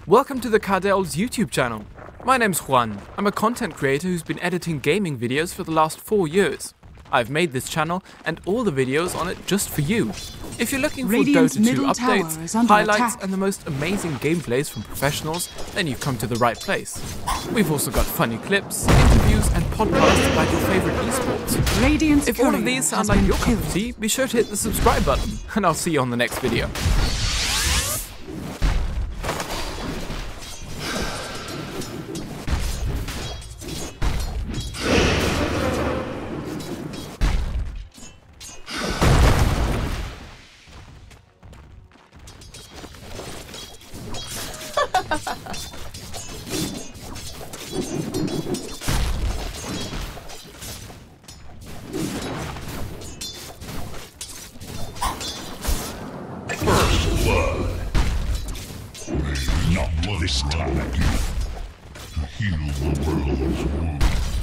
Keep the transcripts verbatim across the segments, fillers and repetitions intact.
Welcome to the Cardel's YouTube channel. My name's Juan. I'm a content creator who's been editing gaming videos for the last four years. I've made this channel and all the videos on it just for you. If you're looking for Radiant's Dota two middle tower updates, is under highlights attack. and the most amazing gameplays from professionals, then you've come to the right place. We've also got funny clips, interviews and podcasts about your favorite esports. Radiant's If all of courier these sound has like been your cup killed. of tea, be sure to hit the subscribe button and I'll see you on the next video. First blood. Not this time. To heal the world's wounds.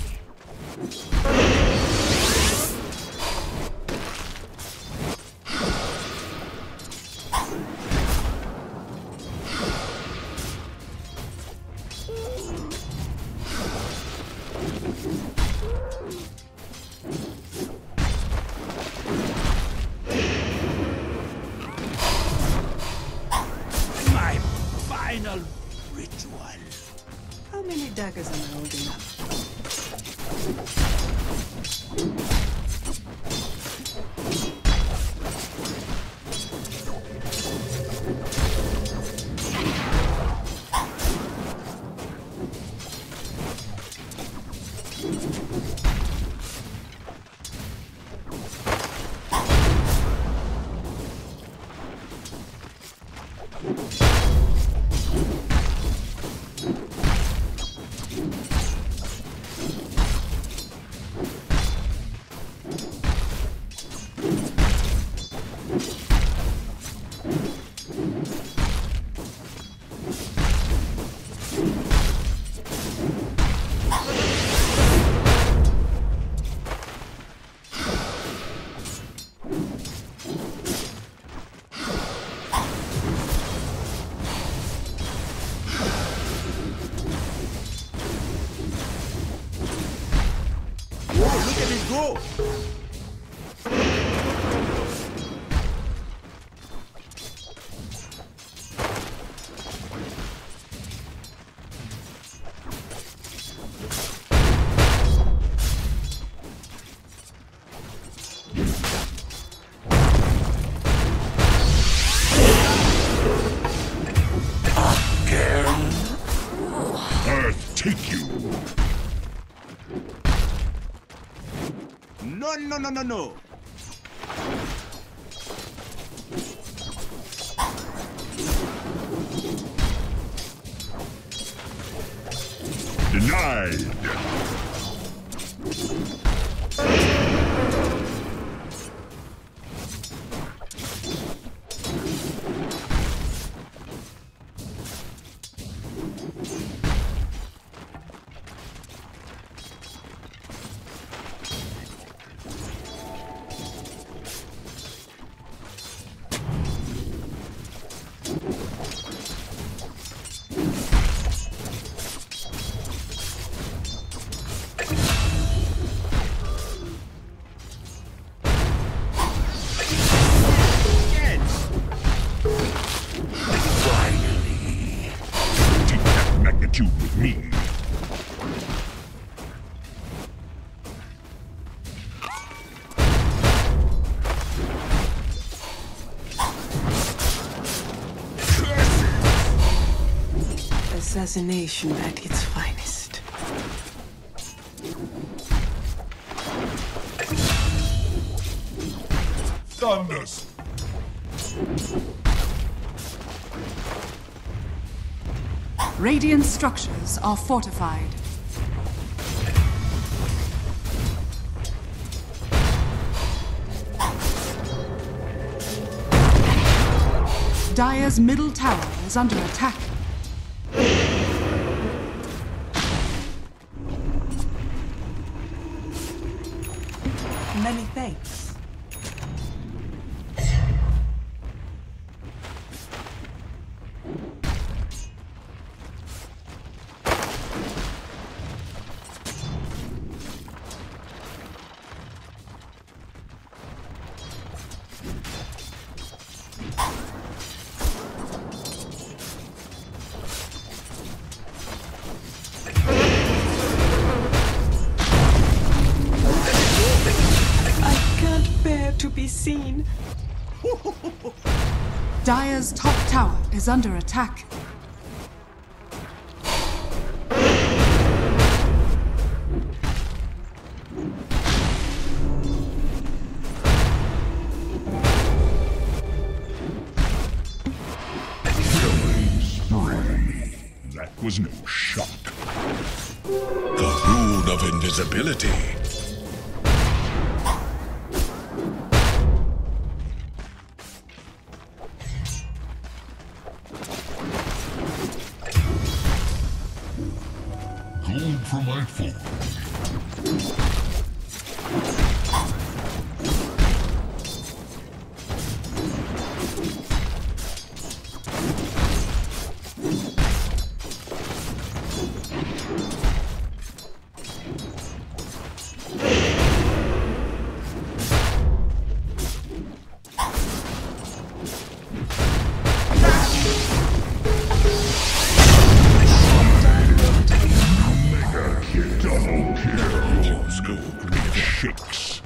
My final ritual. How many daggers am I holding up? Whoa, look at it go! Again? Earth take you! No, no, no, no, no. Denied! Finally! Take that magnitude with me! Assassination at its finest. Thunders! Radiant structures are fortified. Dire's middle tower is under attack. Many thanks. Dire's top tower is under attack. Killing spree. That was no shock. The rune of invisibility. Gold for my forge. Double kill. Your school Shakes.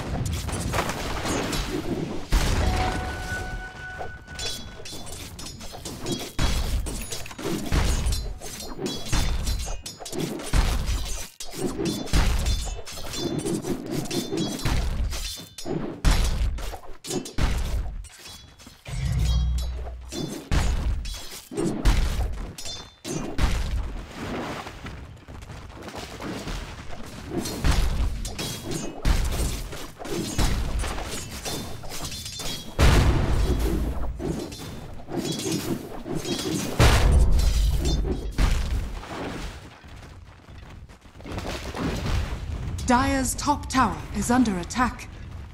Dire's top tower is under attack.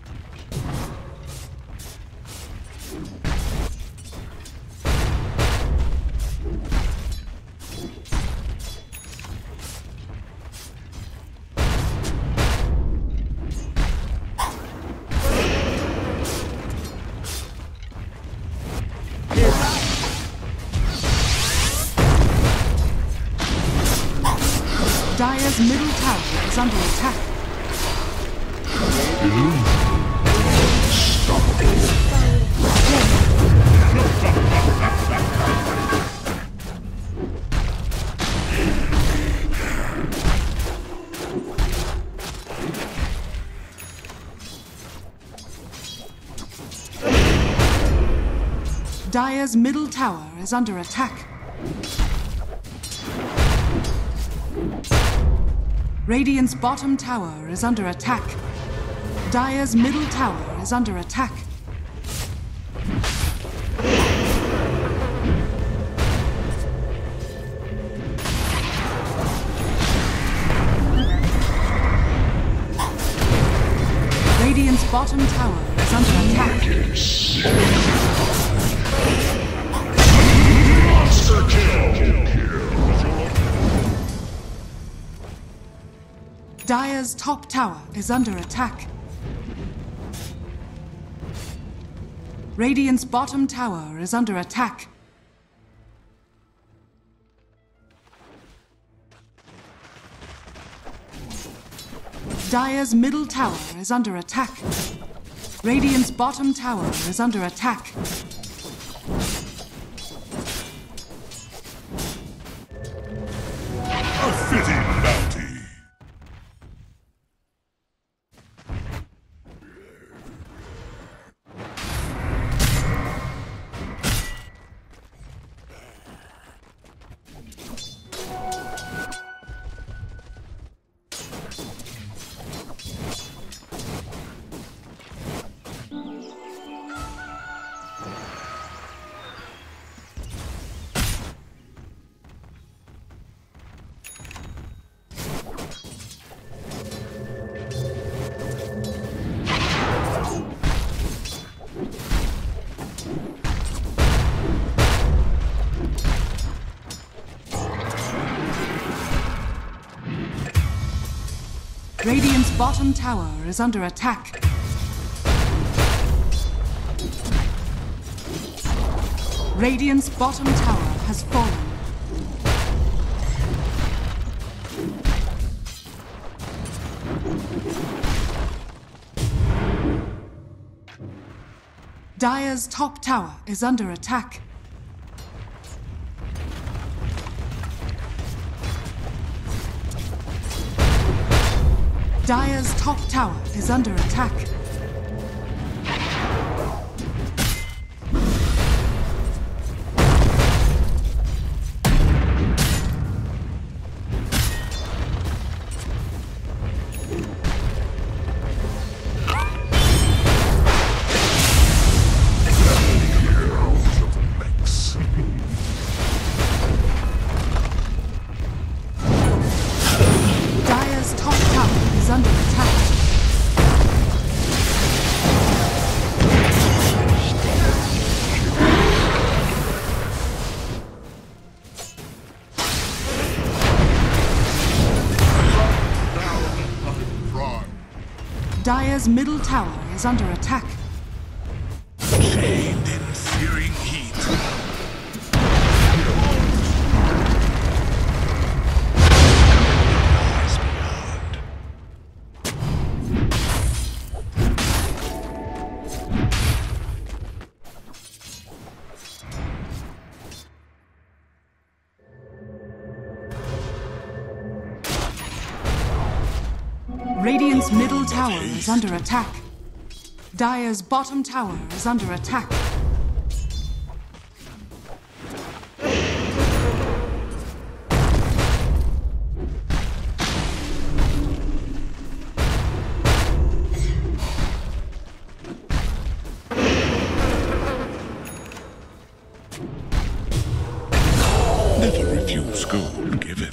Dire's middle tower is under attack. Dire's middle tower is under attack. Radiant's bottom tower is under attack. Dire's middle tower is under attack. Radiant's bottom tower is under attack. Monster kill. Dire's top tower is under attack. Radiant's bottom tower is under attack. Dire's middle tower is under attack. Radiant's bottom tower is under attack. A fitting bounty. Radiant's bottom tower is under attack. Radiant's bottom tower has fallen. Dire's top tower is under attack. Dire's top tower is under attack. Dire's middle tower is under attack. Chained in searing heat. Lies beyond. Radiant's middle tower is under attack. Dire's bottom tower is under attack. Never refuse gold given.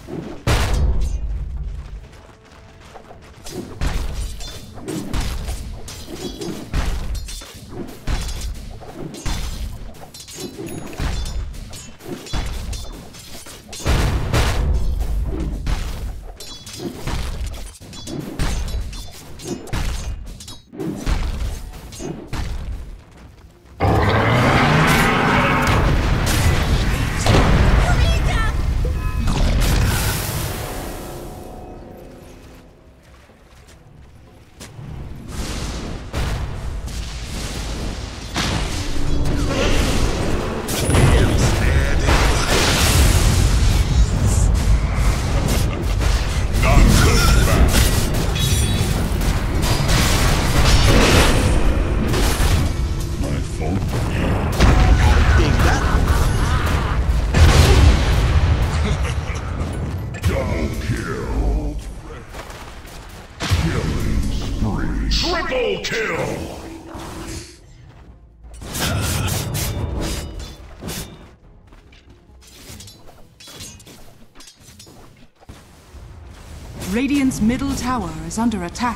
Triple kill! Radiant's middle tower is under attack.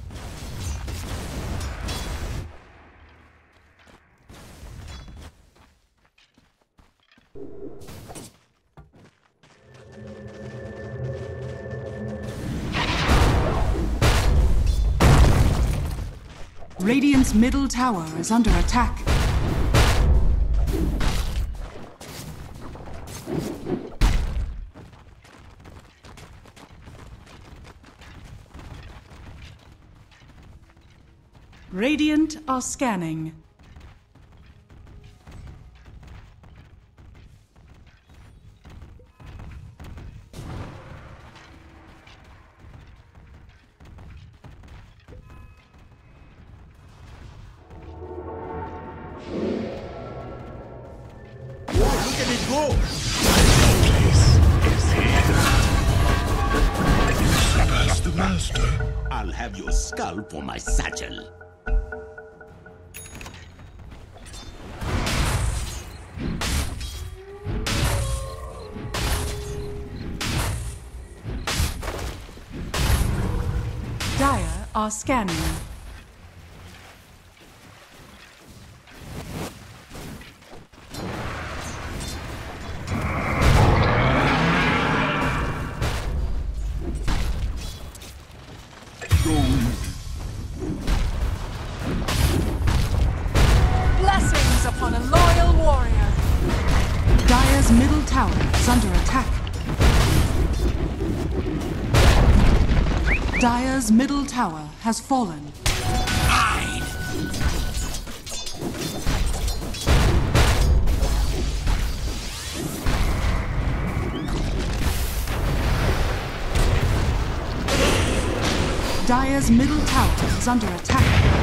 Radiant's middle tower is under attack. Radiant are scanning. I'll have your skull for my satchel. Dire are scanning. Blessings upon a loyal warrior. Dire's middle tower is under attack. Dire's middle tower has fallen. Dire's middle tower is under attack.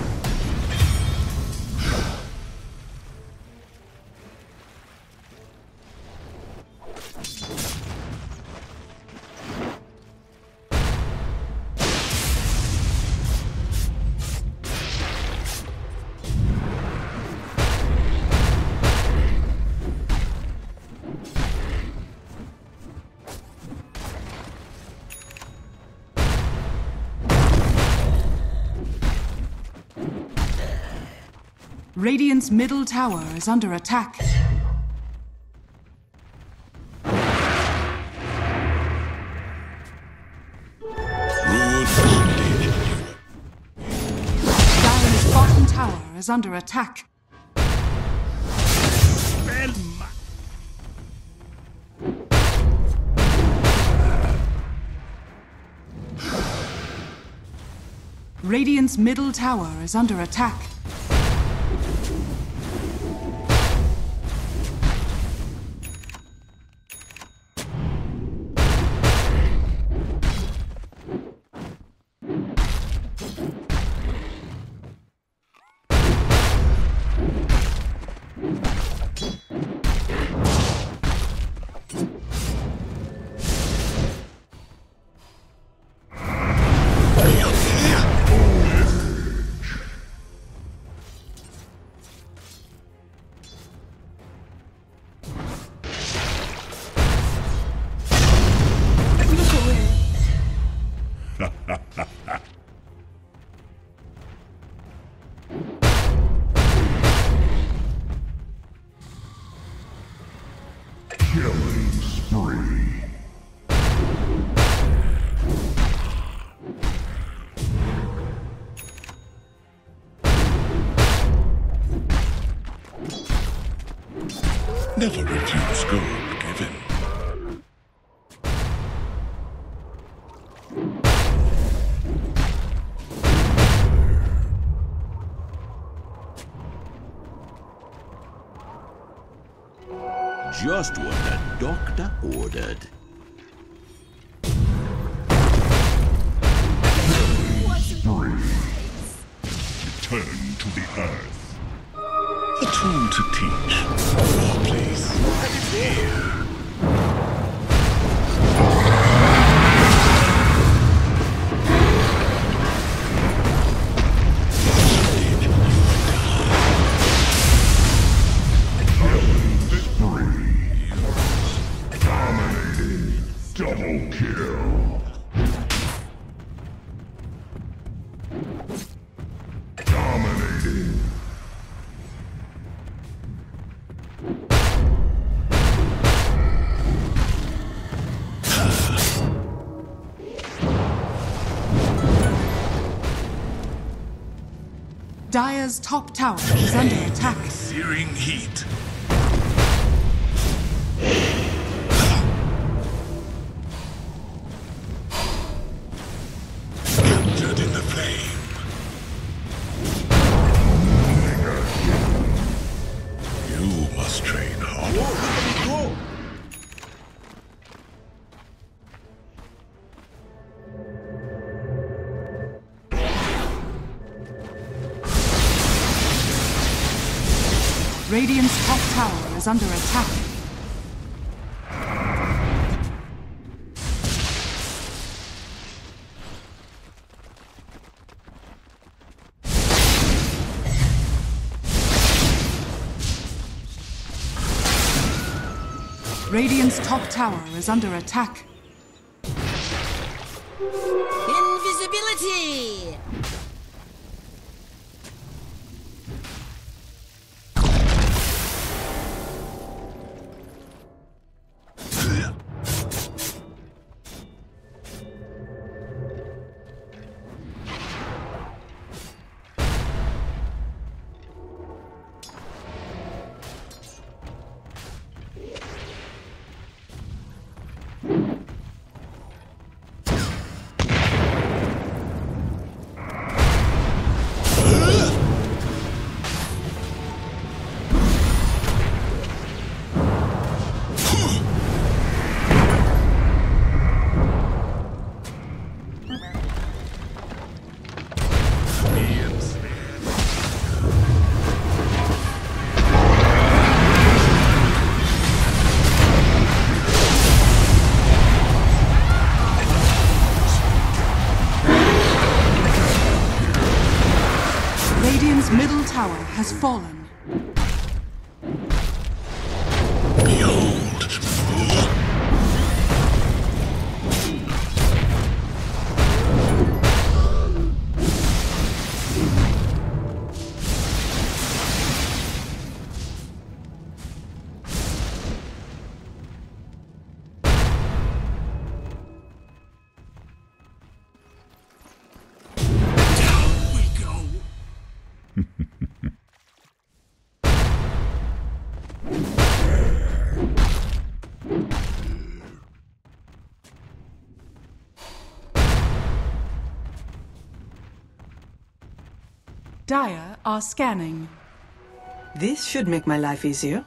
Radiant's middle tower is under attack. Dire's bottom tower is under attack. Radiant's middle tower is under attack. Killing spree. Never refuse gold given. Just what the doctor ordered. Spree. Return to the earth. A tool to teach. Oh, please. Let it be. Double kill. Dominating. Dire's top tower is under attack. Searing heat. Captured in the flame. You must train harder. Radiant's top tower is under attack. Radiant's top tower is under attack. Invisibility! fallen. Behold. Dire are scanning. This should make my life easier.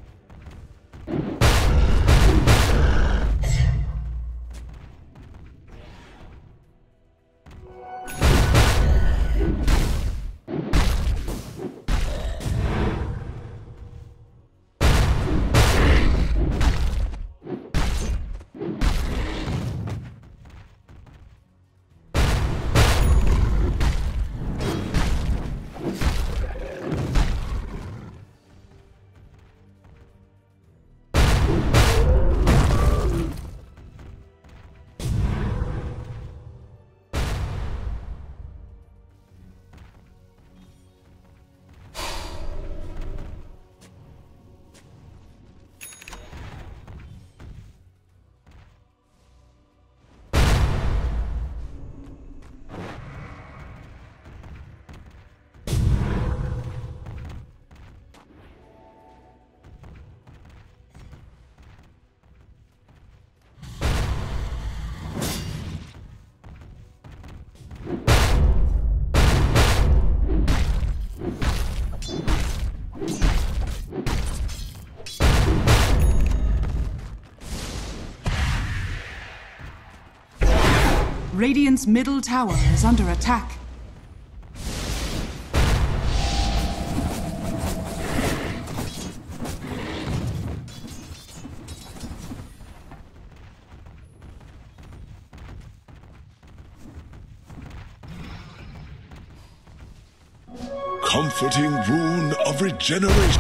Radiant's middle tower is under attack. Comforting rune of regeneration.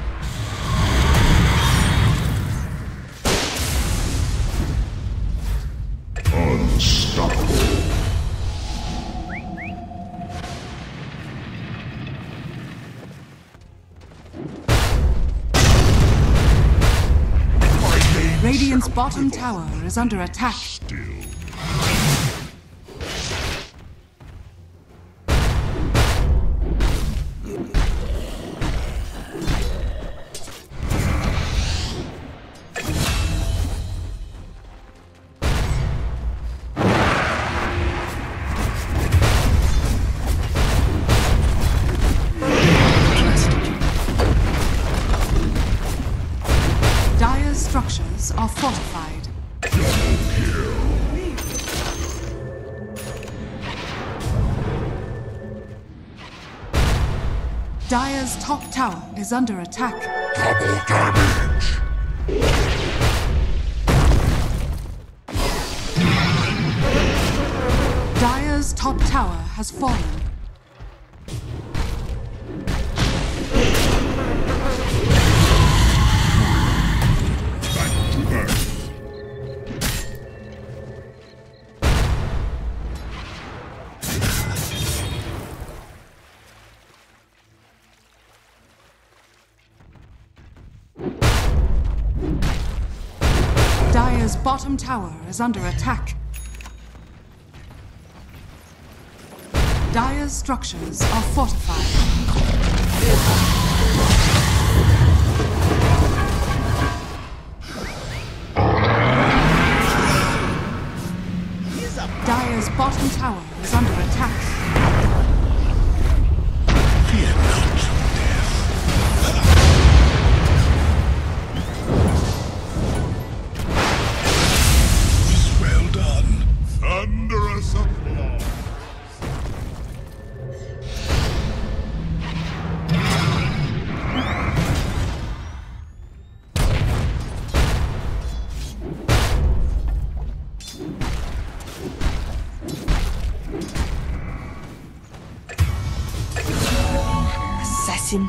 Unstoppable. Radiant's bottom tower is under attack. Still. Dire's structures are fortified. Dire's top tower is under attack. Double damage. Dire's top tower has fallen. Back to earth. Dire's bottom tower is under attack. Dire's structures are fortified. Dire's bottom tower is under attack. Fear not death. Well done. Thunderous applause. Listen.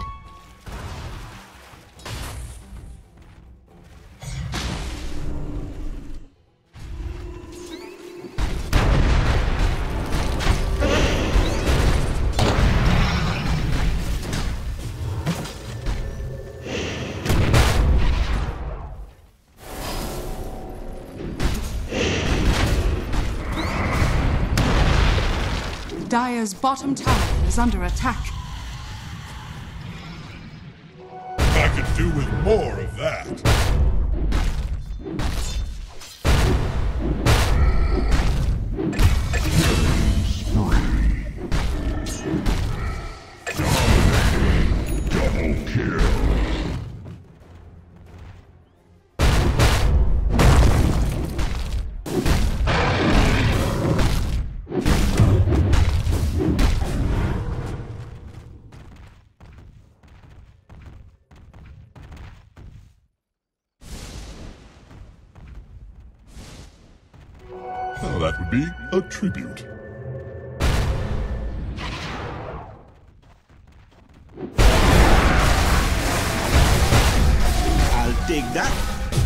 Dire's bottom tower is under attack. I could do with more of that. Double kill. Well, that would be a tribute. I'll take that.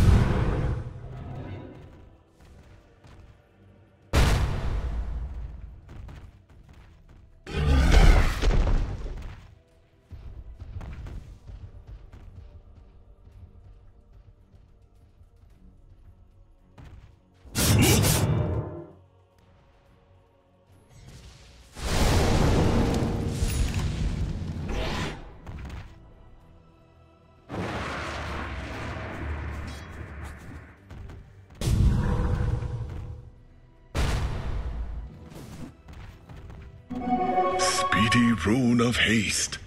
Speedy rune of haste.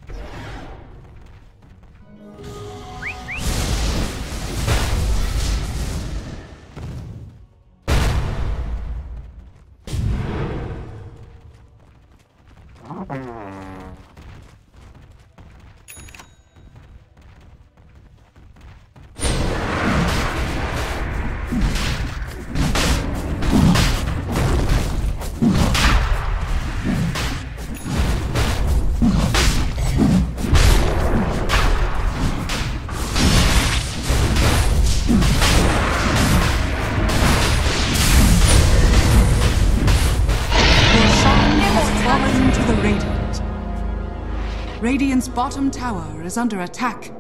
Radiant's bottom tower is under attack.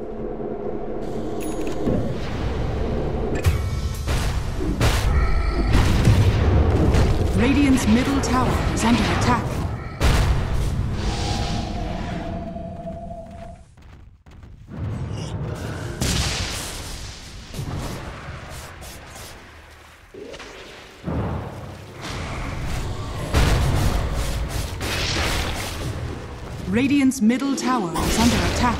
Radiant's middle tower is under attack. Radiant's middle tower is under attack.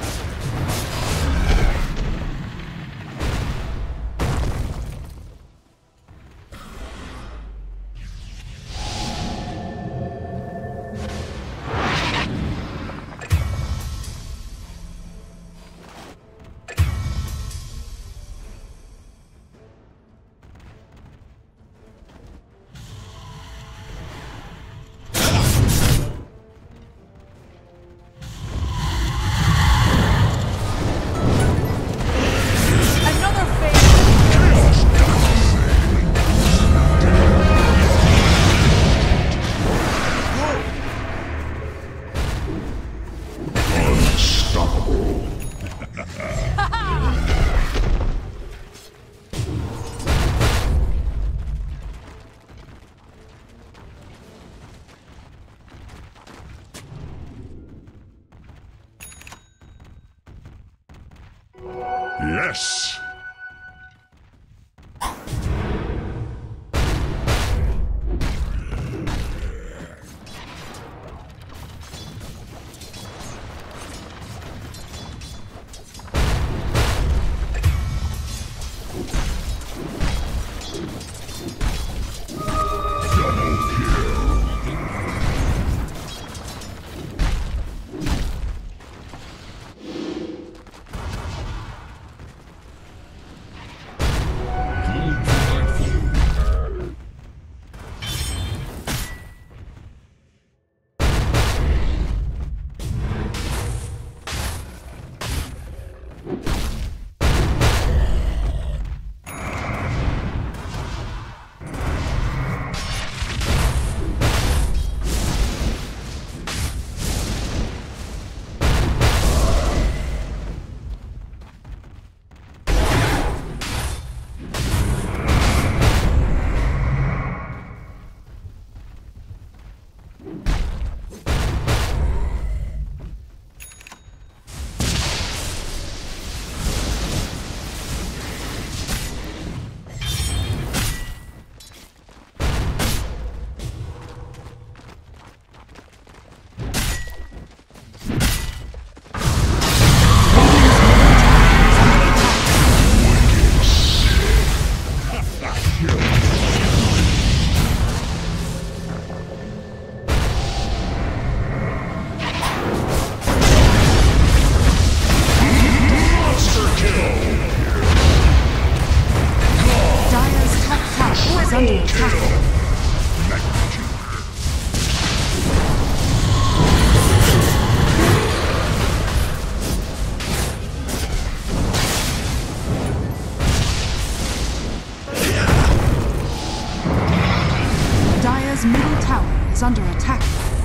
Yes! under attack. Dire's middle tower is under attack.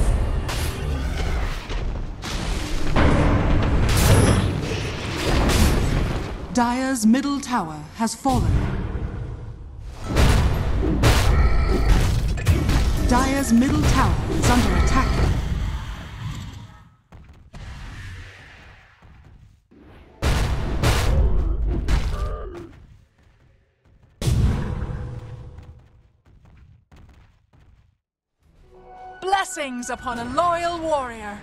Dire's middle tower has fallen. Dire's middle tower is under attack. Blessings upon a loyal warrior.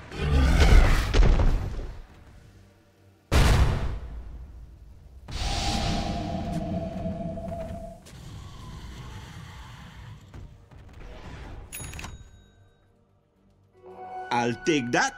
I'll take that.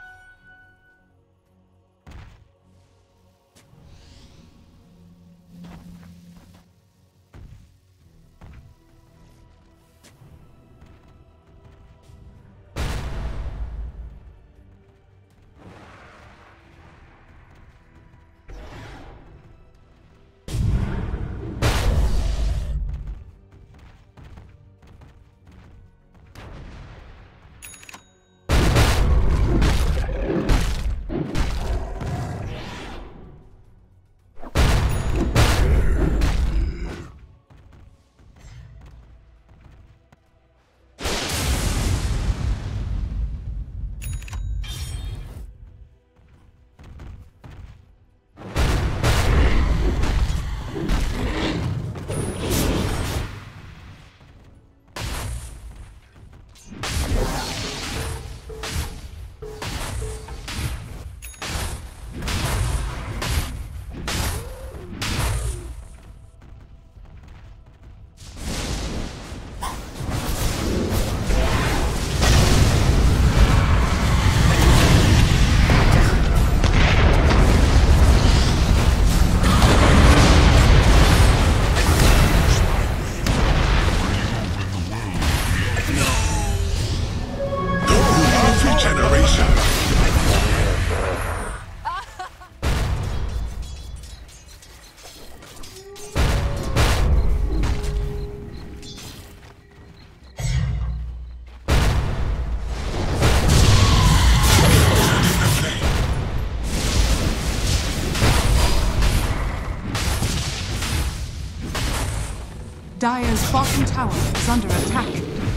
Dire's bottom tower is under attack.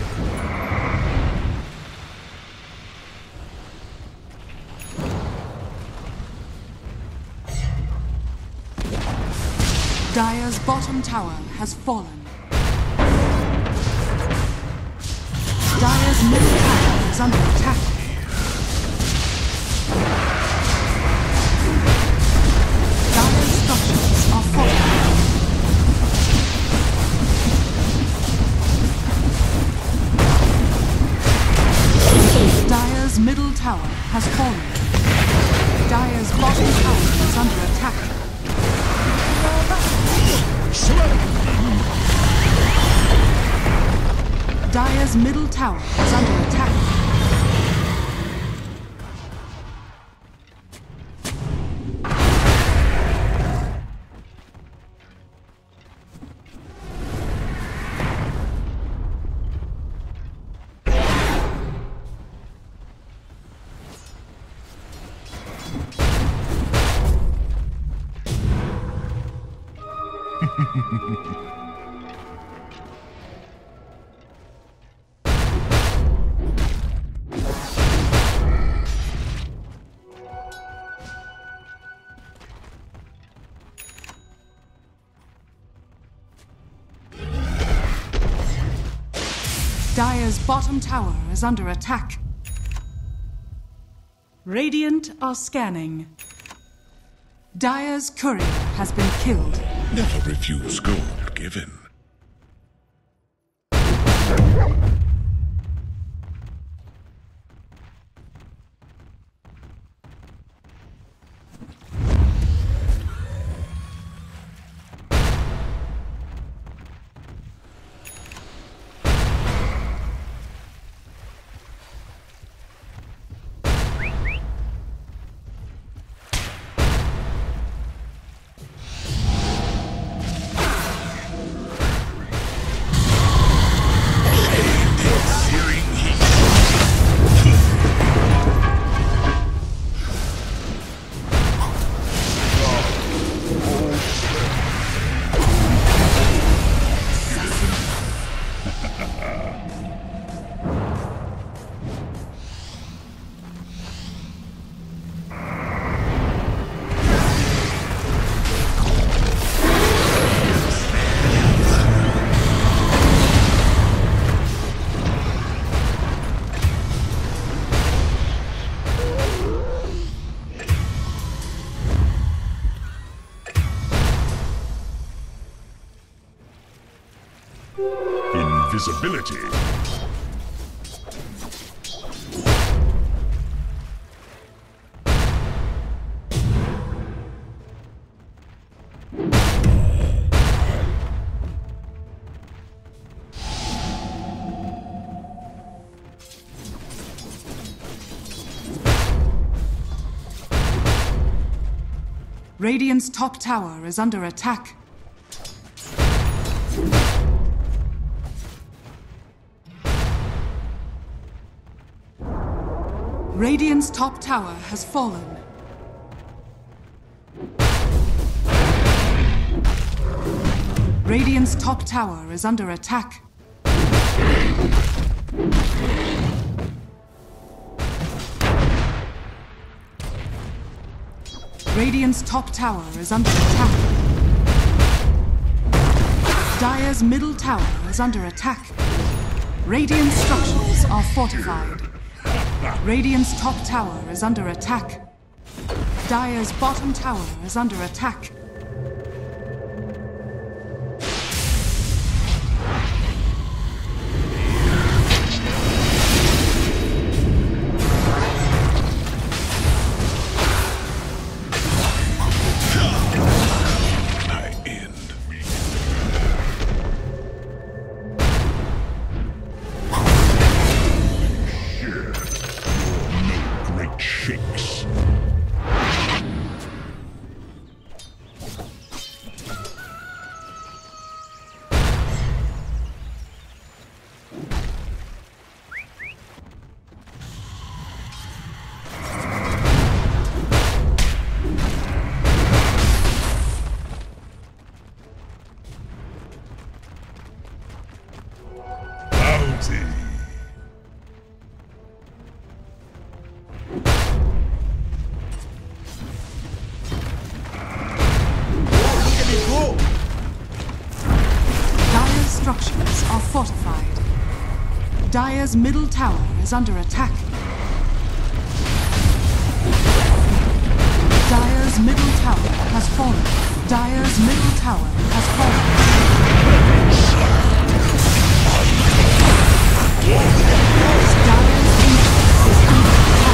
Dire's bottom tower has fallen. Dire's middle tower is under attack. Dire's structures are falling. Dire's middle tower has fallen. Dire's bottom tower is under attack. Dire's middle tower is under attack. Dire's bottom tower is under attack. Radiant are scanning. Dire's courier has been killed. Never refuse gold given. Invisibility. Radiant's top tower is under attack. Radiant's top tower has fallen. Radiant's top tower is under attack. Radiant's top tower is under attack. Dire's middle tower is under attack. Radiant structures are fortified. Radiant's top tower is under attack. Dire's bottom tower is under attack. Shakes. Bounty. Dire's structures are fortified. Dire's middle tower is under attack. Dire's middle tower has fallen. Dire's middle tower has fallen. Dire's influence is under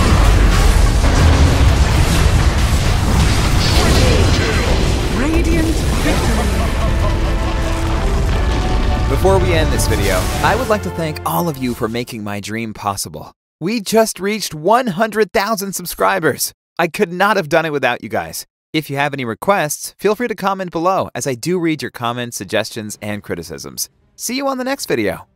attack. Radiant victory. Before we end this video, I would like to thank all of you for making my dream possible. We just reached one hundred thousand subscribers. I could not have done it without you guys. If you have any requests, feel free to comment below, as I do read your comments, suggestions, and criticisms. See you on the next video.